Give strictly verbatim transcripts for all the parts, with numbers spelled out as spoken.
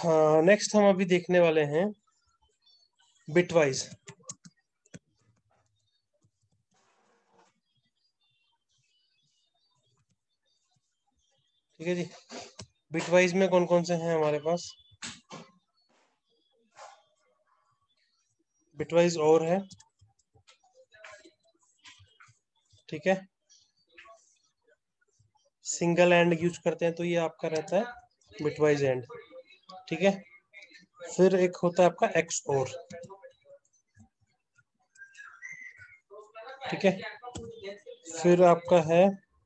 हाँ, नेक्स्ट हम अभी देखने वाले हैं बिटवाइज। ठीक है जी। बिटवाइज में कौन कौन से हैं हमारे पास? बिटवाइज और है, ठीक है। सिंगल एंड यूज करते हैं तो ये आपका रहता है बिटवाइज एंड, ठीक है। फिर एक होता है आपका एक्स और, ठीक है। फिर आपका है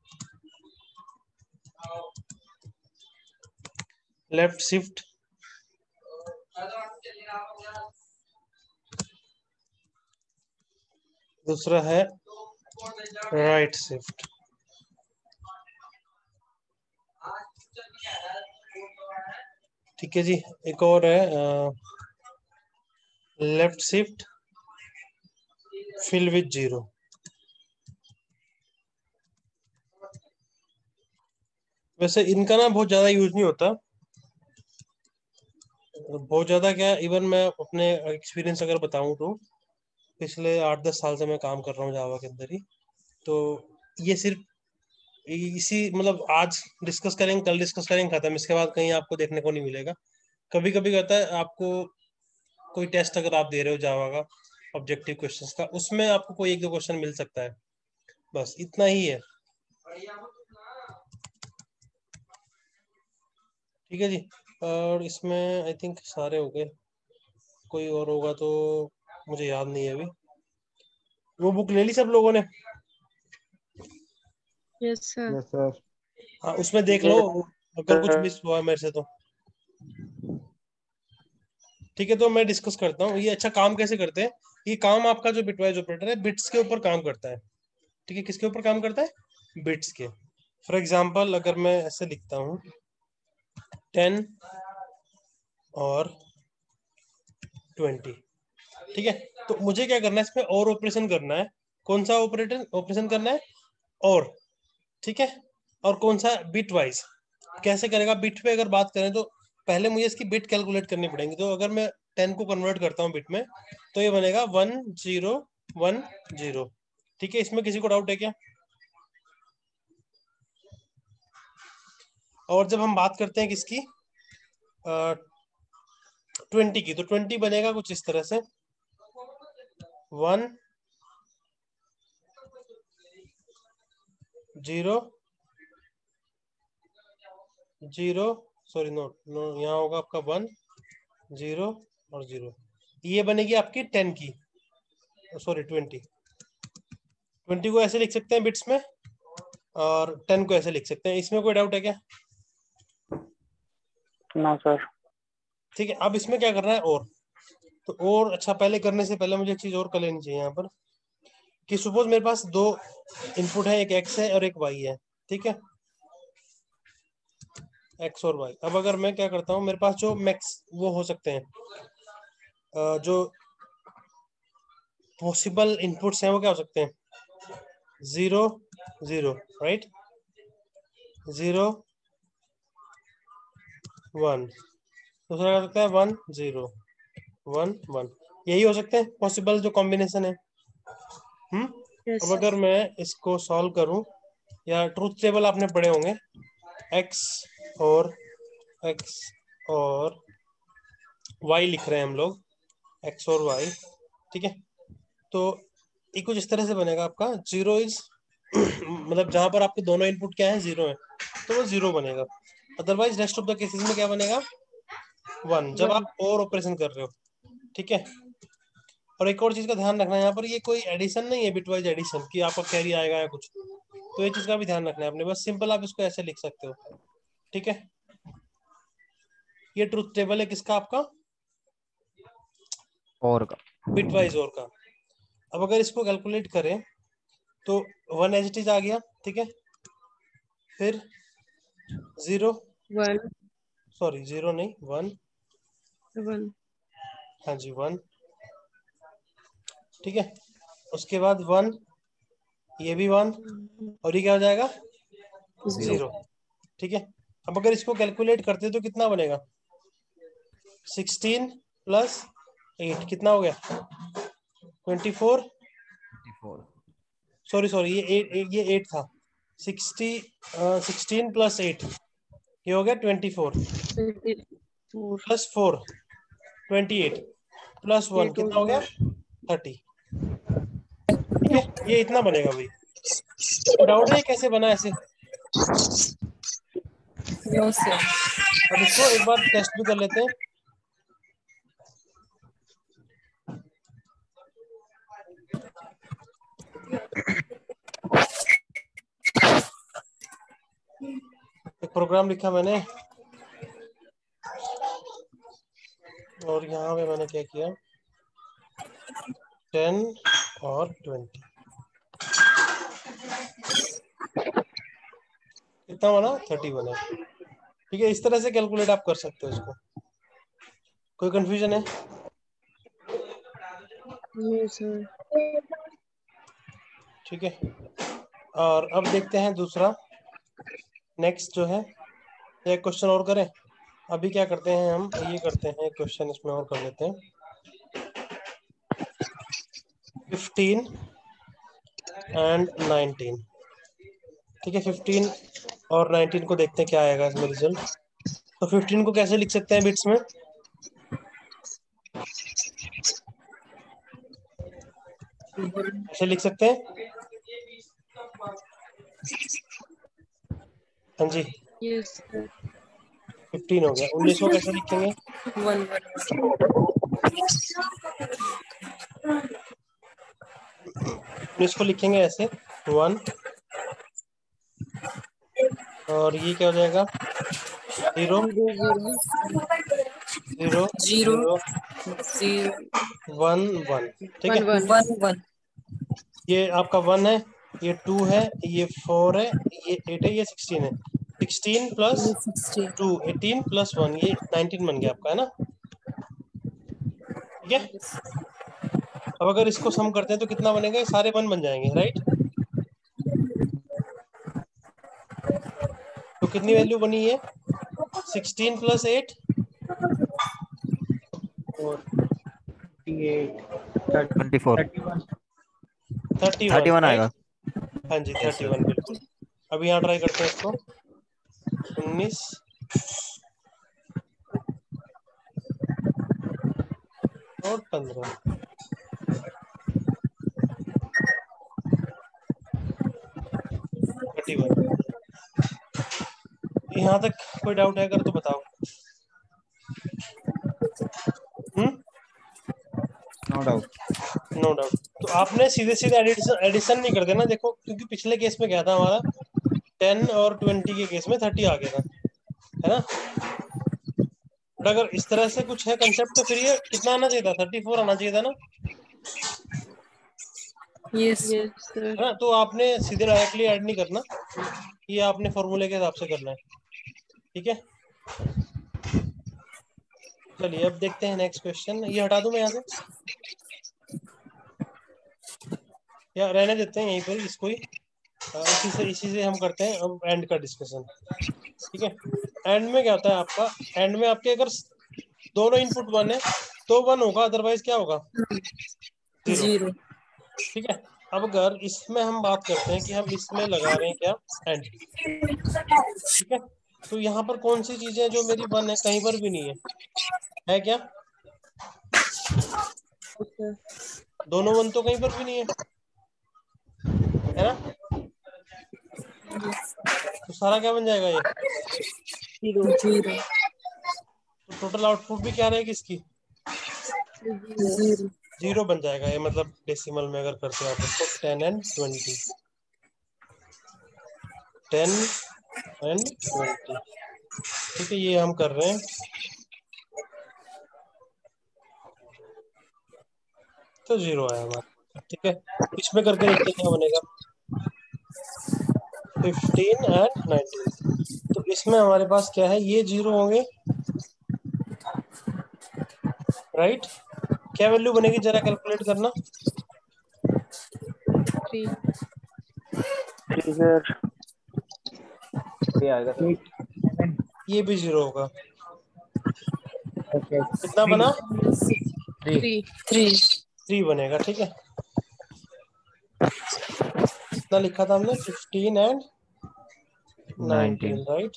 लेफ्ट शिफ्ट, दूसरा है राइट शिफ्ट, ठीक है जी। एक और है left shift fill with zero. वैसे इनका ना बहुत ज्यादा यूज नहीं होता, बहुत ज्यादा क्या, इवन मैं अपने एक्सपीरियंस अगर बताऊं तो पिछले आठ दस साल से मैं काम कर रहा हूँ जावा के अंदर ही। तो ये सिर्फ इसी मतलब आज डिस्कस करेंगे, कल डिस्कस करेंगे, खत्म, इसके बाद कहीं आपको देखने को नहीं मिलेगा। कभी कभी कहता है आपको कोई टेस्ट अगर आप दे रहे हो जावा का ऑब्जेक्टिव क्वेश्चंस का, उसमें आपको कोई एक दो क्वेश्चन मिल सकता है, बस इतना ही है, ठीक है जी। और इसमें आई थिंक सारे हो गए, कोई और होगा तो मुझे याद नहीं है अभी। वो बुक ले ली सब लोगों ने? Yes sir. Yes sir. हाँ, उसमें देख लो अगर कुछ मिस हुआ है मेरे से तो, ठीक है। तो मैं डिस्कस करता हूँ ये अच्छा काम कैसे करते हैं। ये काम आपका जो बिटवाइज ऑपरेटर है बिट्स के ऊपर काम करता है, ठीक है। किसके ऊपर काम करता है? बिट्स के। फॉर एग्जाम्पल अगर मैं ऐसे लिखता हूँ टेन और ट्वेंटी, ठीक है। तो मुझे क्या करना है, इसमें और ऑपरेशन करना है। कौन सा ऑपरेटर ऑपरेशन करना है? और, ठीक है। और कौन सा? Bitwise. कैसे करेगा? बिट पे अगर बात करें तो पहले मुझे इसकी बिट कैलकुलेट करनी पड़ेगी। तो अगर मैं टेन को कन्वर्ट करता हूँ बिट में तो ये बनेगा वन जीरो वन जीरो, ठीक है। इसमें किसी को डाउट है क्या? और जब हम बात करते हैं किसकी, ट्वेंटी की, तो ट्वेंटी बनेगा कुछ इस तरह से, one zero zero, sorry no no, यहाँ होगा आपका वन जीरो और जीरो। ये बनेगी आपकी टेन की, सॉरी ट्वेंटी। ट्वेंटी को ऐसे लिख सकते हैं बिट्स में, और टेन को ऐसे लिख सकते हैं। इसमें कोई डाउट है क्या? ना सर। ठीक है। अब इसमें क्या करना है और, तो और अच्छा पहले करने से पहले मुझे एक चीज और कर लेनी चाहिए यहाँ पर, कि सपोज मेरे पास दो इनपुट है, एक एक्स है और एक वाई है, ठीक है। एक्स और वाई। अब अगर मैं क्या करता हूँ, मेरे पास जो मैक्स वो हो सकते हैं, अ, जो पॉसिबल इनपुट्स हैं वो क्या हो सकते हैं? Zero zero, right, zero one, दूसरा क्या हो सकता है? One zero one one. यही हो सकते हैं पॉसिबल जो कॉम्बिनेशन है। हम्म अब यस अगर मैं इसको सॉल्व करूं, या ट्रूथ टेबल आपने पढ़े होंगे, एक्स और एक्स और वाई लिख रहे हैं हम लोग, एक्स और वाई, ठीक है। तो ये कुछ इस तरह से बनेगा आपका, जीरो इज मतलब जहां पर आपके दोनों इनपुट क्या है, जीरो है, तो वो जीरो बनेगा। Otherwise rest of the cases में क्या बनेगा? वन, जब वन। आप और ऑपरेशन कर रहे हो, ठीक है। और एक और चीज का ध्यान रखना है, यहाँ पर ये कोई एडिशन नहीं है, बिटवाइज एडिशन की आपका कैरी आएगा या कुछ, तो ये चीज का भी ध्यान रखना है आपने। बस सिंपल आप इसको ऐसे लिख सकते हो, ठीक है। ये ट्रुथ टेबल है किसका? आपका और का। बिटवाइज और का। अब अगर इसको कैलकुलेट करें तो वन एच टी आ गया, ठीक है। फिर जीरो, वन। सॉरी जीरो नहीं, वन, वन। हाँ जी वन, ठीक है। उसके बाद वन, ये भी वन, और ये क्या हो जाएगा? जीरो। जीरो, ठीक है। अब अगर इसको कैलकुलेट करते तो कितना बनेगा? सिक्सटीन प्लस एट कितना हो गया? Twenty four. सॉरी सॉरी ये एट, ये एट था। सिक्सटी सिक्सटीन प्लस एट ये हो गया twenty four four plus four twenty eight plus one कितना हो गया? थर्टी। ठीक है, ये इतना बनेगा भाई। तो डाउट है कैसे बना ऐसे? No sir. अब इसको एक बार टेस्ट भी कर लेते हैं। एक प्रोग्राम लिखा मैंने और यहाँ पे मैंने क्या किया, टेन और ट्वेंटी कितना बना? थर्टी बना। ठीक है, इस तरह से कैलकुलेट आप कर सकते हो इसको। कोई कंफ्यूजन है? No sir. ठीक है, और अब देखते हैं दूसरा नेक्स्ट जो है। एक क्वेश्चन और करें। अभी क्या करते हैं हम, ये करते हैं एक क्वेश्चन इसमें और कर लेते हैं। Fifteen and nineteen. ठीक है, फिफ्टीन और नाइनटीन को देखते हैं क्या आएगा इसमें रिजल्ट। तो फिफ्टीन को कैसे लिख सकते हैं बिट्स में? कैसे लिख सकते हैं? हाँ जी, यस सर। फिफ्टीन हो गया। उन्नीस को कैसे लिखेंगे? वन उन्नीस को लिखेंगे ऐसे, वन। और ये क्या हो जाएगा? Zero zero zero zero zero zero one one. ठीक वन है, वन वन वन ये आपका वन है, ये टू है, ये फोर है, ये एट है, ये सिक्सटीन है। Sixteen plus sixteen. Two eighteen plus one ये नाइनटीन बन गया आपका, है ना? ठीक है, अब अगर इसको सम करते हैं तो कितना बनेगा? ये सारे वन बन जाएंगे, राइट? तो कितनी वैल्यू बनी है? Sixteen plus eight twenty four thirty one, thirty one right? आएगा। हाँ जी, यस थर्टी सर। वन बिल्कुल। अब यहाँ ट्राई करते हैं इसको। उन्नीस और पंद्रह। Thirty one. यहाँ तक कोई डाउट है अगर तो बताओ। Hmm, no doubt. No doubt. तो आपने सीधे सीधे एडिशन एडिशन नहीं कर देना, देखो, क्योंकि पिछले केस में क्या था हमारा, टेन और ट्वेंटी के केस में थर्टी आ गया था, है ना? बट अगर इस तरह से कुछ है कंसेप्ट तो फिर ये कितना आना चाहिए था? थर्टी फोर आना चाहिए था ना, यस यस है सर। ना? तो आपने सीधे डायरेक्टली ऐड नहीं करना, ये आपने फॉर्मूले के हिसाब से करना है। ठीक है, चलिए अब देखते हैं नेक्स्ट क्वेश्चन। ये हटा दूं मैं यहाँ से या रहने देते हैं यहीं पर इसको ही? अ, इसी से इसी से हम करते हैं अब एंड का डिस्कशन। ठीक है, एंड में क्या होता है आपका? एंड में आपके अगर दोनों इनपुट वन है तो वन होगा, अदरवाइज क्या होगा? जीरो। जीरो। ठीक है, अब अगर इसमें हम बात करते हैं कि हम इसमें लगा रहे हैं क्या? एंड। ठीक है, तो यहाँ पर कौन सी चीजें जो मेरी वन है कहीं पर भी नहीं है, है क्या? दोनों वन तो कहीं पर भी नहीं है, है ना? तो सारा क्या बन जाएगा ये? जीरो जीरो तो टोटल आउटपुट भी क्या रहेगी इसकी? जीरो। जीरो बन जाएगा ये, मतलब डेसिमल में अगर करते हैं आप इसको, ten and twenty, ten and twenty. ठीक है, ये हम कर रहे हैं तो जीरो आया हमारा। ठीक है, इसमें करके देखते हैं क्या बनेगा। फिफ्टीन एंड नाइनटीन, तो इसमें हमारे पास क्या है? ये जीरो होंगे, राइट? क्या वैल्यू बनेगी जरा कैलकुलेट करना। थ्री सर ये आएगा सर। ये भी जीरो होगा, कितना बना? थ्री थ्री थ्री बनेगा, ठीक है। कितना लिखा था हमने? Fifteen and nineteen, nineteen. Right?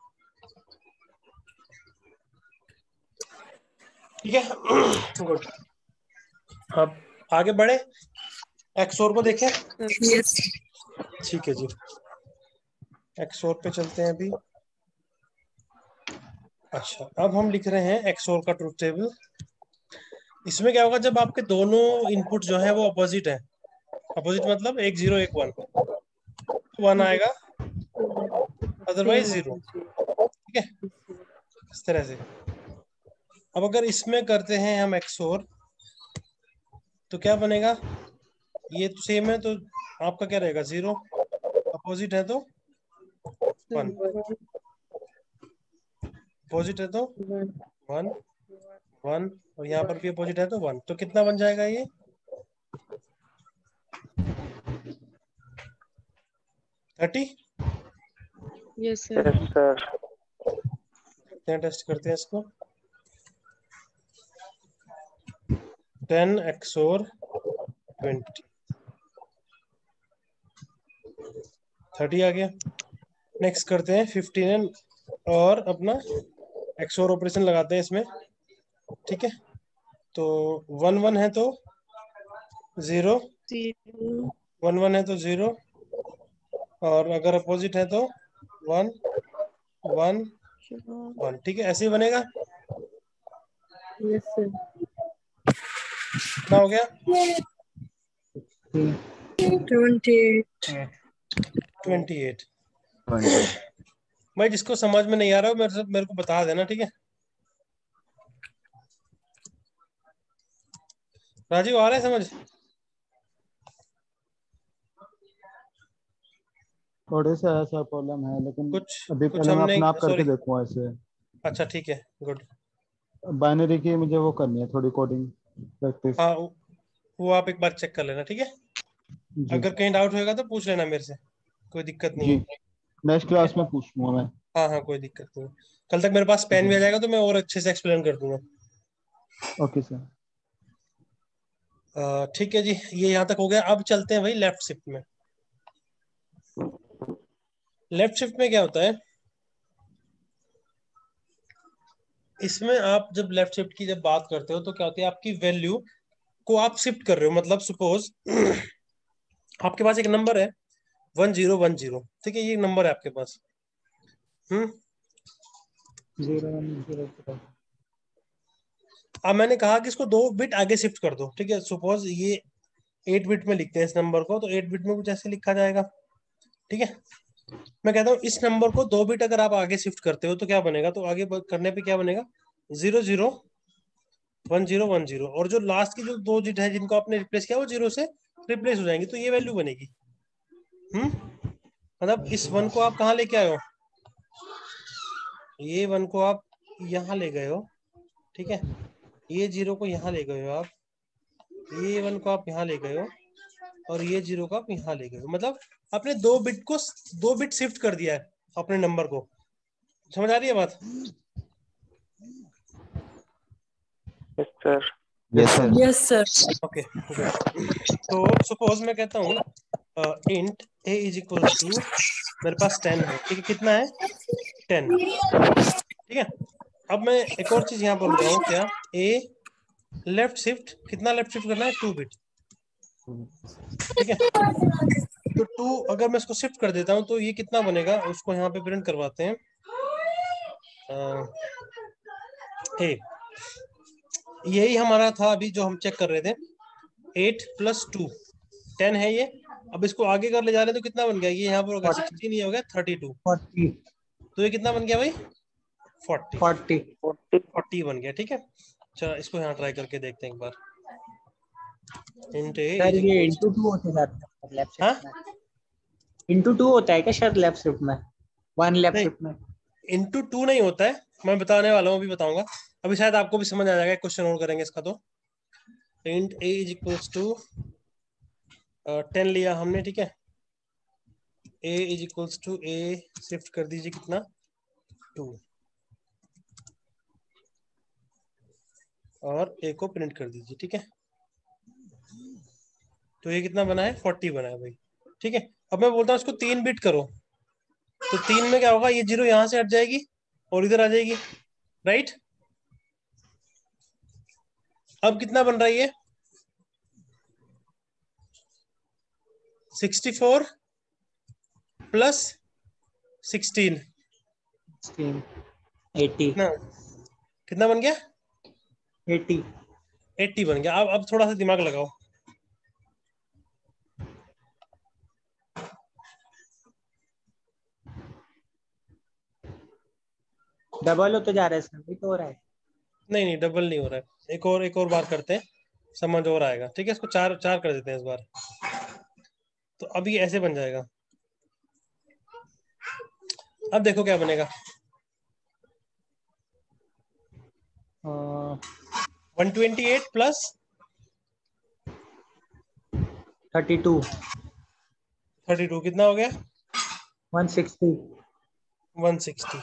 ठीक है, गुड। अब आगे बढ़े, एक्सोर को देखें। यस ठीक है जी, एक्सोर पे चलते हैं अभी। अच्छा, अब हम लिख रहे हैं एक्सोर का ट्रुथ टेबल। इसमें क्या होगा, जब आपके दोनों इनपुट जो है वो अपोजिट है, अपोजिट मतलब एक जीरो एक वन, वन आएगा, अदरवाइज जीरो, ठीक है, इस तरह से। अब अगर इसमें करते हैं हम एक्सोर, तो क्या बनेगा? ये तो सेम है, तो आपका क्या रहेगा? जीरो, अपोजिट है तो वन, अपोजिट है तो वन, वन, और यहाँ पर भी अपोजिट है तो वन। तो कितना बन जाएगा ये? Thirty. Yes sir yes sir. Test करते हैं इसको। टेन एक्सोर ट्वेंटी, थर्टी आ गया। नेक्स्ट करते हैं फिफ्टीन और अपना एक्सोर ऑपरेशन लगाते हैं इसमें, ठीक है। तो वन वन है तो जीरो, वन वन है तो जीरो, और अगर अपोजिट है तो वन वन वन, ठीक है, ऐसे ही बनेगा। यस सर कितना हो गया? Twenty eight twenty eight. Twenty. भाई जिसको समझ में नहीं आ रहा हो मेरे से मेरे को बता देना, ठीक है। राजीव, आ रहा है समझ? थोड़े से ऐसा प्रॉब्लम है, लेकिन कुछ अभी कुछ पहले मैं हमने, अपना आप करके सॉरी, देखूंगा ऐसे। अच्छा ठीक है, गुड। बाइनरी की मुझे वो करनी है थोड़ी कोडिंग प्रैक्टिस। हाँ, वो वो आप एक बार चेक कर लेना, ठीक है। जी अगर कहीं डाउट होएगा तो पूछ लेना मेरे से, कोई दिक्कत नहीं जी, है, नेक्स्ट ठीक है। क्लास में पूछ लूंगा मैं। हाँ हाँ, कोई दिक्कत नहीं है। कल तक मेरे पास पेन जी भी आ जाएगा तो मैं और अच्छे से एक्सप्लेन कर दूंगा। Okay sir. अ, ठीक है जी, ये यहाँ तक हो गया। अब चलते हैं भाई लेफ्ट शिफ्ट में। लेफ्ट शिफ्ट में क्या होता है? इसमें आप जब लेफ्ट शिफ्ट की जब बात करते हो तो क्या होती है, आपकी वैल्यू को आप शिफ्ट कर रहे हो। मतलब सपोज आपके पास एक नंबर है वन जीरो वन जीरो, ठीक है, ये नंबर है आपके पास। Hmm zero one zero zero. अब मैंने कहा कि इसको दो बिट आगे शिफ्ट कर दो, ठीक है। सपोज ये एट बिट में लिखते हैं इस नंबर को, तो एट बिट में कुछ ऐसे लिखा जाएगा, ठीक है। मैं कहता हूँ इस नंबर को दो बिट अगर आप आगे शिफ्ट करते हो तो क्या बनेगा? तो आगे ब- करने पे क्या बनेगा? Zero zero one zero one zero, और जो लास्ट की जो दो डिजिट है जिनको आपने रिप्लेस किया वो जीरो से रिप्लेस हो जाएंगी, तो ये वैल्यू बनेगी। हम्म मतलब इस वन को आप कहाँ लेके आए हो? ये वन को आप यहाँ ले गए हो, ठीक है। ये जीरो को यहाँ ले गए हो आप, ये वन को आप यहाँ ले गए हो, और ये जीरो को आप यहाँ ले गए हो। मतलब आपने दो बिट को दो बिट शिफ्ट कर दिया है अपने नंबर को। समझ आ रही है बात? Yes sir. Yes sir. Yes sir okay, तो सपोज मैं कहता हूँ int a is equal to, मेरे पास टेन है, ठीक है। कितना है? टेन, ठीक है। अब मैं एक और चीज यहाँ बोल रहा हूँ, क्या? ए लेफ्ट शिफ्ट, कितना लेफ्ट शिफ्ट करना है? टू बिट, ठीक है। तो टू अगर मैं इसको शिफ्ट कर देता हूँ तो ये कितना बनेगा? उसको यहाँ पे प्रिंट करवाते हैं। ए, यही हमारा था अभी जो हम चेक कर रहे थे। एट प्लस टू, टेन है ये। अब इसको आगे कर ले जा रहे हैं तो कितना बन गया? ये यहाँ पर होगा सिक्सटीन, ये हो गया थर्टी टू। फोर्टी। तो ये कितना बन गया भाई? फोर्टी। फोर्टी। फोर्टी। फोर्टी बन गया, ठीक है। चलो इसको यहाँ ट्राई करके देखते हैं एक बार। इंट ए सर इज ये इक्वल इंटू टू, टू होते जाते हैं लेफ्ट हाँ शिफ्ट में। इंटू टू होता है क्या शायद लेफ्ट शिफ्ट में? वन लेफ्ट नहीं, शिफ्ट में। इंटू टू नहीं होता है, मैं बताने वाला हूँ, अभी बताऊंगा। अभी शायद आपको भी समझ आ जाएगा, क्वेश्चन और करेंगे इसका। तो int a is equals to ten लिया हमने, ठीक है। A is equals to a shift कर दीजिए कितना? टू। और ए को प्रिंट कर दीजिए, ठीक है। तो ये कितना बना है, फोर्टी बना है भाई, ठीक है। अब मैं बोलता हूँ इसको तीन बिट करो, तो तीन में क्या होगा, ये जीरो यहाँ से हट जाएगी और इधर आ जाएगी, राइट। अब कितना बन रहा है ये, sixty four plus sixteen, sixteen, eighty, कितना कितना बन गया, एटी। एट्टी बन गया। अब अब थोड़ा सा दिमाग लगाओ, डबल हो तो जा रहा है इसमें, भी तो हो रहा है। नहीं नहीं डबल नहीं हो रहा है, एक और एक और बार करते हैं, समझ और आएगा, ठीक है। इसको चार चार कर देते हैं इस बार, तो अभी ऐसे बन जाएगा। अब देखो क्या बनेगा, one twenty eight plus thirty two, thirty two कितना हो गया, वन सिक्सटी। One sixty.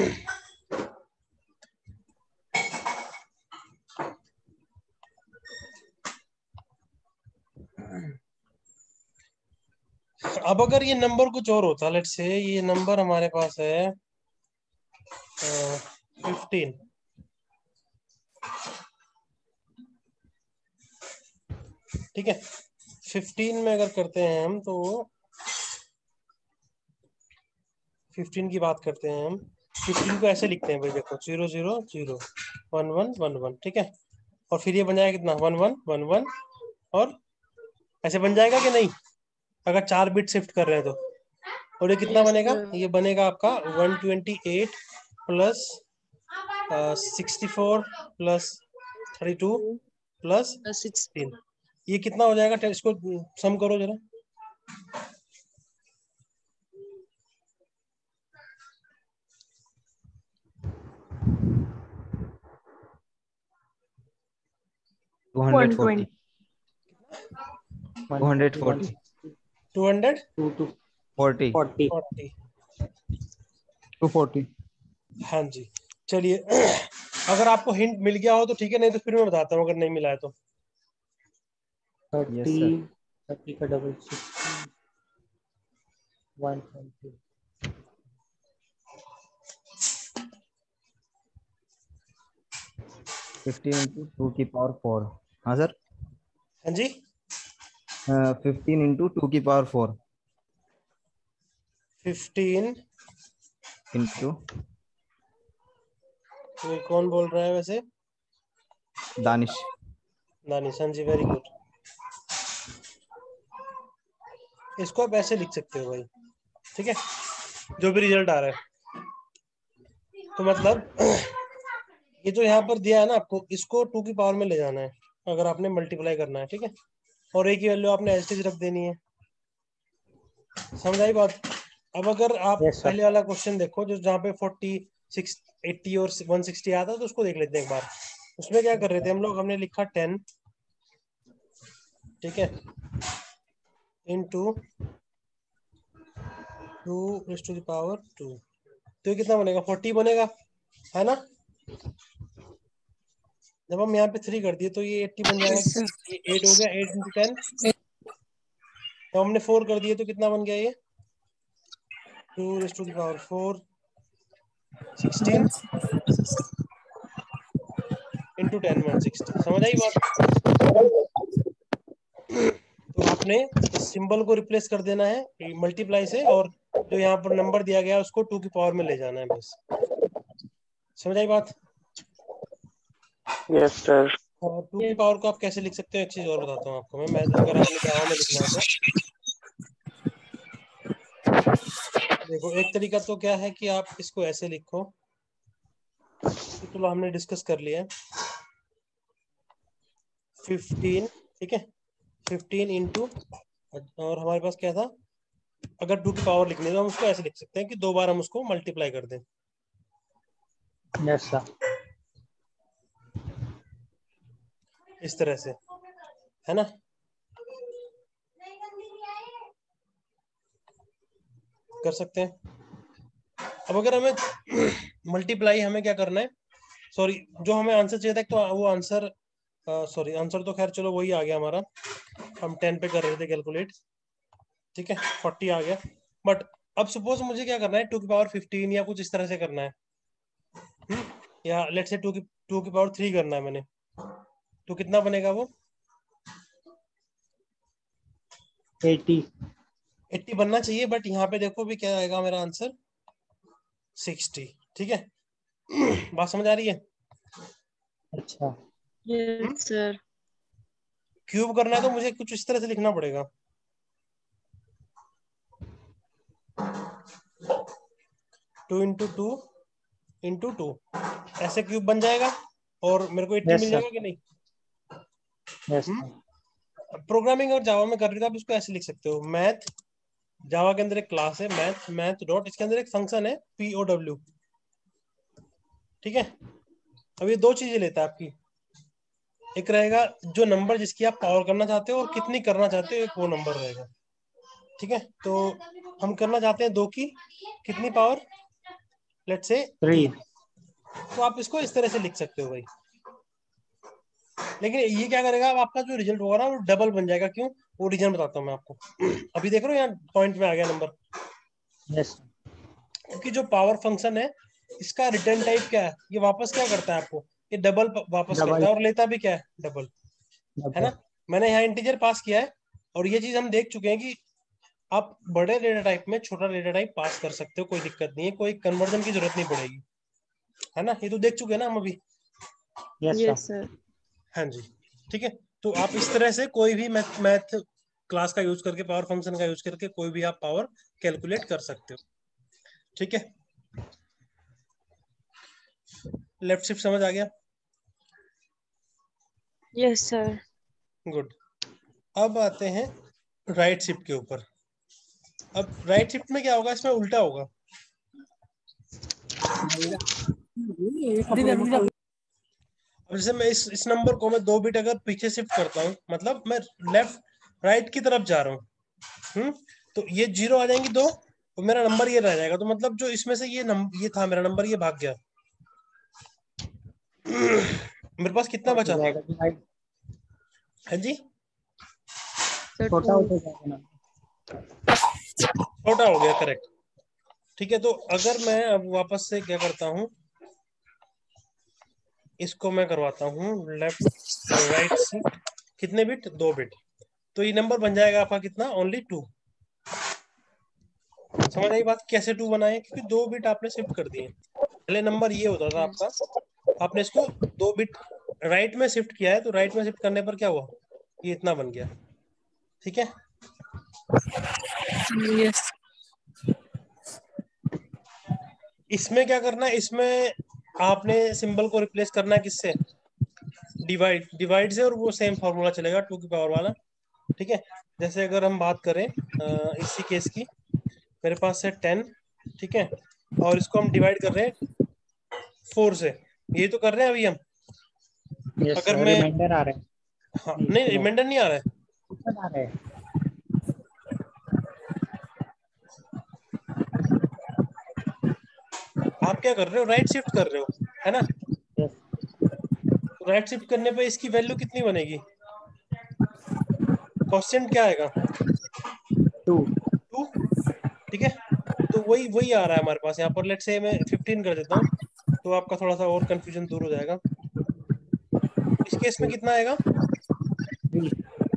अब अगर ये नंबर कुछ और होता, लेट्स से ये नंबर हमारे पास है फिफ्टीन, ठीक है। फिफ्टीन में अगर करते हैं हम, तो फिफ्टीन की बात करते हैं हम, फिफ्टीन को ऐसे लिखते हैं भाई, देखो zero zero zero one one one one, ठीक है। और फिर ये बन जाएगा कितना, वन वन वन वन, और ऐसे बन जाएगा कि नहीं, अगर चार बिट शिफ्ट कर रहे हैं तो। और ये कितना Yes, बनेगा, sir. ये बनेगा आपका one twenty eight plus sixty four plus thirty two plus Uh, six. तीन, ये कितना हो जाएगा, इसको सम करो जरा। Two hundred forty, one twenty. Two hundred forty, two hundred two two forty. Forty. Forty, two forty. हाँ जी। चलिए अगर आपको हिंट मिल गया हो तो ठीक है, नहीं तो फिर मैं बताता हूँ, अगर नहीं मिला है तो। Thirty, sir. थर्टी का double sixty, one twenty. Fifteen into two की पावर फोर। हाँ सर, हाँ जी, फिफ्टीन इंटू टू की पावर फोर फिफ्टीन, इंटू ये कौन बोल रहा है वैसे, दानिश। दानिश, हाँ जी, वेरी गुड। इसको आप ऐसे लिख सकते हो भाई, ठीक है, जो भी रिजल्ट आ रहा है। तो मतलब ये जो यहाँ पर दिया है ना आपको, इसको टू की पावर में ले जाना है अगर आपने मल्टीप्लाई करना है, ठीक है। और एक की वैल्यू आपने एज रख देनी है, समझ आई बात। अब अगर आप Yes, sir. पहले वाला क्वेश्चन देखो, जो जहाँ पे फोर्टी सिक्स एट्टी और वन सिक्सटी आता, तो उसको देख लेते हैं एक बार। उसमें क्या कर रहे थे हम लोग, हमने लिखा टेन, ठीक है, into two raise to the power two, तो ये कितना बनेगा, फोर्टी बनेगा, है ना। जब हम यहाँ पे थ्री कर दिए तो ये एट्टी बन जाएगा, Yes, sir. ये एट हो गया, एट इंटू टेन। जब हमने फोर कर दिए तो कितना बन गया, ये two raise to the power four, sixteen into ten, one sixty. समझ आई बात। तो आपने इस सिंबल को रिप्लेस कर देना है मल्टीप्लाई से, और जो यहाँ पर नंबर दिया गया है उसको टू की पावर में ले जाना है, बस। समझ आई बात। Yes, sir. और टू की पावर को आप कैसे लिख सकते हो, एक चीज और बताता हूँ आपको मैं, मैं अगर आपने जावा में लिखना है तो देखो, एक तरीका तो क्या है कि आप इसको ऐसे लिखो, तो चलो हमने डिस्कस कर लिया है, फिफ्टीन, ठीक है, फिफ्टीन इंटू, और हमारे पास क्या था, अगर टू की पावर लिखनी है तो हम उसको ऐसे लिख सकते हैं कि दो बार हम उसको मल्टीप्लाई कर दें। Yes sir. इस तरह से, है ना। कर सकते हैं। अब अगर हमें मल्टीप्लाई हमें क्या करना है, सॉरी जो हमें आंसर चाहिए था, तो वो आंसर सॉरी आंसर तो खैर चलो वही आ गया हमारा, हम टेन पे कर रहे थे कैलकुलेट, ठीक है, फोर्टी आ गया। बट अब सपोज मुझे क्या करना है, टू की पावर फिफ्टीन या कुछ इस तरह से करना है, हुँ? या लेट से टू की टू की पावर थ्री करना है मैंने, तो कितना बनेगा वो? एटी। एट्टी बनना चाहिए, बट यहाँ पे देखो भी क्या आएगा मेरा आंसर, सिक्सटी। ठीक है, बात समझ आ रही है? अच्छा। Yes, sir. क्यूब करना है तो मुझे कुछ इस तरह से लिखना पड़ेगा, two into two into two, ऐसे क्यूब बन जाएगा और मेरे को एट्टी यस मिल सर। जाएगा कि नहीं? यस हम्म? सर। प्रोग्रामिंग और जावा में कर रहे हो आप इसको ऐसे लिख सकते हो, मैथ जावा के अंदर एक क्लास है मैथ, मैथ डॉट, इसके अंदर एक फंक्शन है पी ओ डब्ल्यू। ठीक है, अब ये दो चीजें लेता है आपकी, एक रहेगा जो नंबर जिसकी आप पावर करना चाहते हो और कितनी करना चाहते हो, एक वो नंबर रहेगा। ठीक है, तो हम करना चाहते हैं दो की कितनी पावर, लेट्स से थ्री। तीन, तो आप इसको इस तरह से लिख सकते हो भाई। लेकिन ये क्या करेगा, अब आपका जो रिजल्ट होगा ना वो डबल बन जाएगा। क्यों? वो रीजन बताता हूँ मैं आपको। अभी देख रहे हो यहाँ पॉइंट में आ गया नंबर, यस। क्योंकि जो पावर फंक्शन है इसका रिटर्न टाइप क्या है, ये वापस क्या करता है आपको, ये डबल वापस डबल। करता है और लेता भी क्या है, डबल, है ना। डबल। मैंने यहाँ इंटीजर पास किया है, और ये चीज हम देख चुके हैं कि आप बड़े डेटा टाइप में छोटा डेटा टाइप पास कर सकते हो, कोई दिक्कत नहीं है, कोई कन्वर्जन की जरूरत नहीं पड़ेगी, है ना। ये तो देख चुके हैं ना हम अभी। Yes Yes, sir. sir. हाँ जी, ठीक है, तो आप इस तरह से कोई भी मैथ मैथ क्लास का यूज करके, पावर फंक्शन का यूज करके कोई भी आप पावर कैलकुलेट कर सकते हो। ठीक है, लेफ्ट शिफ्ट समझ आ गया? Yes, sir. गुड। अब आते हैं राइट शिफ्ट के ऊपर। अब राइट शिफ्ट में क्या होगा, इसमें उल्टा होगा। अब जैसे मैं इस इस नंबर को मैं दो बिट अगर पीछे शिफ्ट करता हूँ, मतलब मैं लेफ्ट राइट की तरफ जा रहा हूँ, हम्म, तो ये जीरो आ जाएंगी दो, तो मेरा नंबर ये रह जाएगा। तो मतलब जो इसमें से ये नंबर ये था मेरा नंबर, ये भाग गया। मेरे पास कितना हो बचा? जाएगा डिवाइड। हाँ जी, Sir, छोटा two. हो जाएगा ना। छोटा हो गया, करेक्ट। ठीक है, तो अगर मैं अब वापस से क्या करता हूँ, इसको मैं करवाता हूँ लेफ्ट राइट शिफ्ट, कितने बिट, दो बिट, तो ये नंबर बन जाएगा आपका कितना, ओनली टू। समझ आई बात, कैसे टू बनाए, क्योंकि दो बिट आपने शिफ्ट कर दिए। पहले नंबर ये होता था आपका, आपने इसको दो बिट राइट में शिफ्ट किया है, तो राइट में शिफ्ट करने पर क्या हुआ, ये इतना बन गया। ठीक है, Yes. इसमें क्या करना है, इसमें आपने सिंबल को रिप्लेस करना है किससे, डिवाइड, डिवाइड से, और वो सेम फॉर्मूला चलेगा टू की पावर वाला। ठीक है, जैसे अगर हम बात करें अ, इसी केस की, मेरे पास है टेन, ठीक है, और इसको हम डिवाइड कर रहे हैं फोर से, ये तो कर रहे हैं अभी हम। यस अगर सर। मैं, रिमाइंडर आ रहा है। हाँ नहीं, नहीं, सुनो। रिमाइंडर नहीं आ रहा है, आ रहा है। आप क्या कर रहे हो, राइट शिफ्ट कर रहे हो, है ना। यस। राइट शिफ्ट करने पे इसकी वैल्यू कितनी बनेगी, क्वेश्चन क्या आएगा, टू। टू। ठीक है, तो वही वही आ रहा है हमारे पास यहाँ पर। लेट से मैं फिफ्टीन कर देता हूँ, तो आपका थोड़ा सा और कंफ्यूजन दूर हो जाएगा। इस केस में कितना आएगा, थ्री।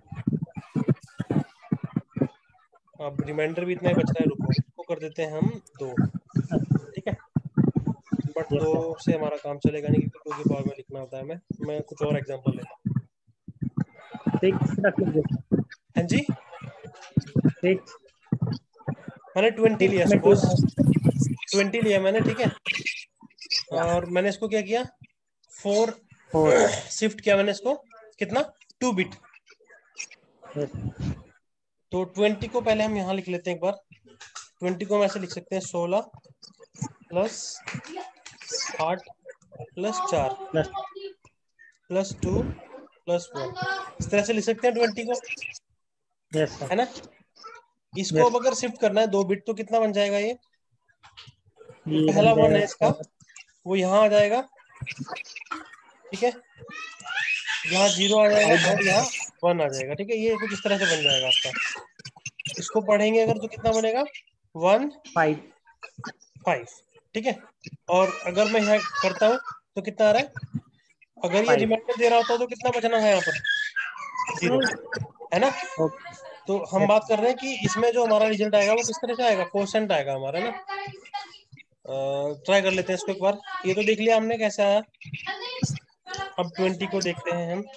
अब रिमाइंडर भी इतना ही बच रहा है, रुको इसको कर देते हैं हम दो। ठीक है, बट यस दो सर। से हमारा काम चलेगा नहीं, क्योंकि टू की पावर में लिखना होता है। मैं मैं कुछ और एग्जांपल लेता हूँ। सिक्स रख लीजिए सर। हाँ जी, सिक्स। मैंने ट्वेंटी लिया सिक्स में टू। सपोज, ट्वेंटी लिया मैंने, ठीक है, और मैंने इसको क्या किया, फोर फोर। शिफ्ट किया मैंने इसको, कितना, टू बिट। यस। तो ट्वेंटी को पहले हम यहाँ लिख लेते हैं एक बार। ट्वेंटी को हम ऐसे लिख सकते हैं, सोलह प्लस आठ प्लस चार plus. Plus two plus one, इस तरह से लिख सकते हैं ट्वेंटी को, यस सर। है ना। इसको यस। अब अगर शिफ्ट करना है दो बिट, तो कितना बन जाएगा ये, जो ये पहला बन वन जाएगा है इसका सर। वो यहाँ आ जाएगा, ठीक है, यहाँ जीरो आ जाएगा और यहाँ वन आ जाएगा। ठीक है, ये कुछ इस तरह से बन जाएगा आपका। इसको पढ़ेंगे अगर तो कितना बनेगा, वन फाइव फाइव। ठीक है, और अगर मैं यहाँ करता हूँ तो कितना आ रहा है, अगर ये फाइव। रिमाइंडर दे रहा होता तो कितना बचना है यहाँ पर, जीरो, है ना। ओके तो हम बात कर रहे हैं कि इसमें जो हमारा रिजल्ट आएगा वो किस तरह से आएगा, कोशेंट आएगा हमारा, है ना। ट्राई कर लेते हैं इसको एक बार। ये तो देख लिया हमने कैसे आया। अब ट्वेंटी को देखते हैं हम,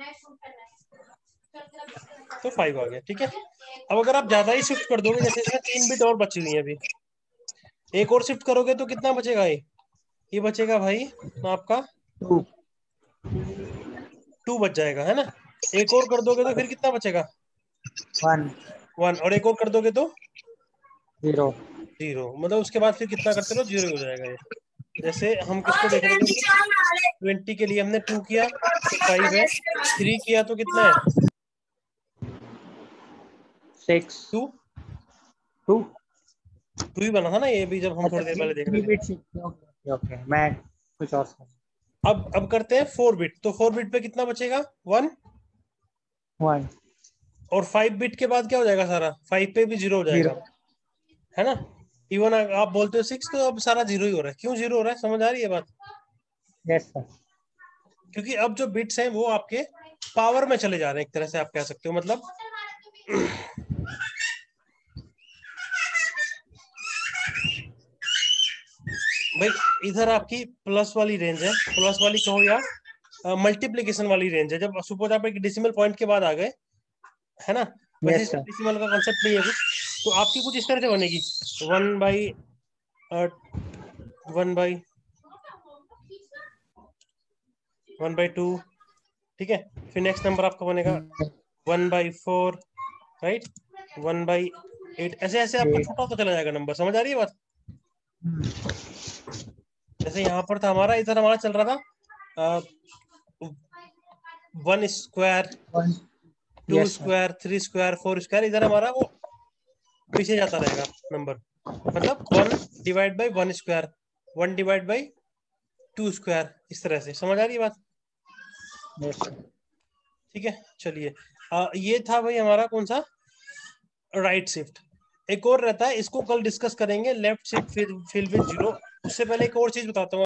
तो फाइव आ गया। ठीक है, अब अगर आप ज्यादा ही शिफ्ट कर दोगे, जैसे इसमें तीन बिट और बची हुई है अभी, एक और शिफ्ट करोगे तो कितना बचेगा, ये ये बचेगा भाई आपका टू टू बच जाएगा, है ना। एक और कर दोगे तो फिर कितना बचेगा, वन वन, और एक और कर दोगे तो जीरो। जीरो। मतलब उसके बाद फिर कितना करते रहो, जीरो हो जाएगा ये। जैसे हम किसको देख रहे हैं कि ट्वेंटी के लिए हमने टू किया तो फाइव है, थ्री किया तो कितना है, सिक्स टू टू टू ही बना था ना ये भी, जब हम थोड़ी देर पहले देख रहे थे। ओके ओके, मैं कुछ और समझ। अब अब करते हैं फोर बिट, तो फोर बिट पे कितना बचेगा, वन, वन और फाइव बिट के बाद क्या हो जाएगा सारा, फाइव पे भी जीरो हो जाएगा, जीरो। है ना। इवन आप बोलते हो सिक्स, तो अब सारा जीरो ही हो रहा है। क्यों जीरो हो रहा है, समझ आ रही है बात। Yes sir. क्योंकि अब जो बिट्स हैं वो आपके पावर में चले जा रहे हैं, एक तरह से आप कह सकते हो। मतलब भाई इधर आपकी प्लस वाली रेंज है, प्लस वाली कहो या मल्टीप्लीकेशन वाली रेंज है। जब सपोज आप एक डेसिमल पॉइंट के बाद आ गए, है ना, वैसे Yes, sir. डेसिमल का कॉन्सेप्ट नहीं है कुछ, तो आपकी कुछ इस तरह से बनेगी, one by one by one by two. ठीक है, फिर नेक्स्ट नंबर आपका बनेगा one by four, right, one by eight. ऐसे ऐसे आपका छोटा होता चला जाएगा नंबर। समझ आ रही है बात। जैसे यहाँ पर था हमारा, इधर हमारा चल रहा था one square, two square, three square, four square. इधर हमारा वो पीछे जाता रहेगा नंबर। मतलब one divide by one square, one divide by two square, इस तरह से। समझ आ रही है बात। ठीक है, चलिए, ये था भाई हमारा कौन सा, राइट शिफ्ट। एक और रहता है, इसको कल डिस्कस करेंगे, left shift fill with zero. उससे पहले एक और चीज बताता हूँ।